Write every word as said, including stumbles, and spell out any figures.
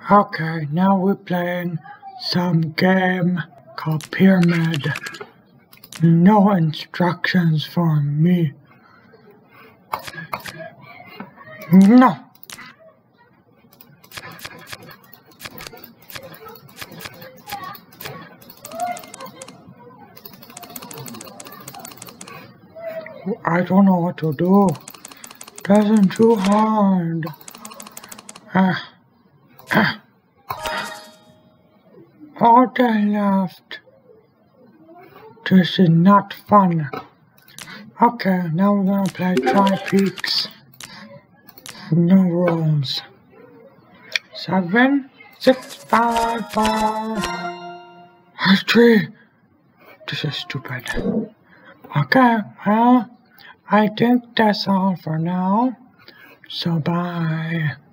Okay, now we're playing some game called Pyramid. No instructions for me. No. I don't know what to do. This isn't too hard. Ah. Ah. All day left. This is not fun. Okay, now we're gonna play Try Peaks. No rules. Seven, six, five, four, three. This is stupid. Okay, well, I think that's all for now. So bye.